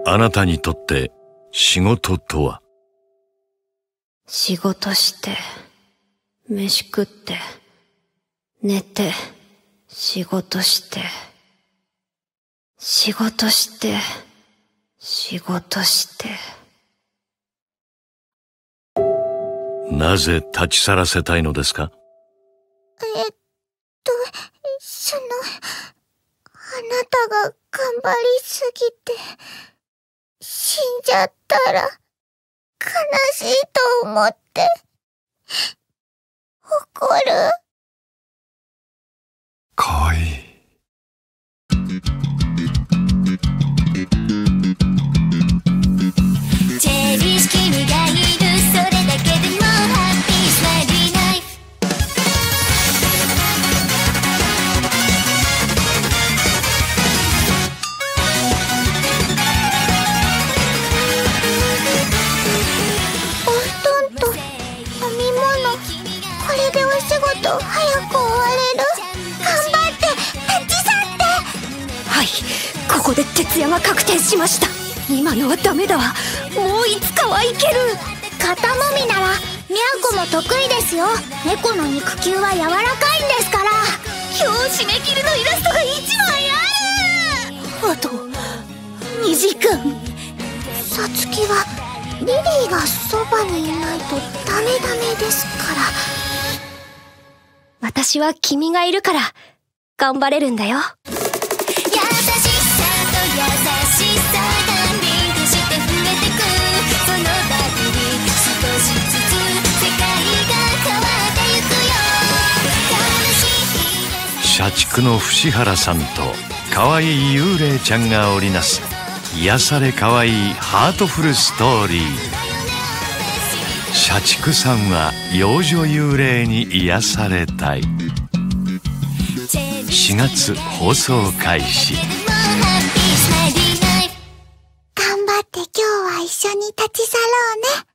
あなたにとって仕事とは？ 仕事して、飯食って、寝て、仕事して、仕事して、仕事して。 なぜ立ち去らせたいのですか？ あなたが頑張りすぎて、死んじゃったら、悲しいと思って、怒る。 かわいい。 チェリーし君がいる、それだけでもハッピースマイリーライフ。お布団と飲み物、これでお仕事早く終われる。頑張って立ち去って。 はい、ここで徹夜が確定しました。今のはダメだわ。もういつかはいける。 肩もみならみやこも得意ですよ。猫の肉球は柔らかいんですから。今日締め切りのイラストが1枚ある。あと2時間。さつきはリリーがそばにいないとダメですから。 私は君がいるから頑張れるんだよ。 優しさと優しさがリンクして増えてく。その度に少しずつ世界が変わってゆくよ。 社畜の伏原さんと可愛い幽霊ちゃんが織りなす癒され可愛いハートフルストーリー。社畜さんは幼女幽霊に癒されたい。4月放送開始。 頑張って今日は一緒に立ち去ろうね。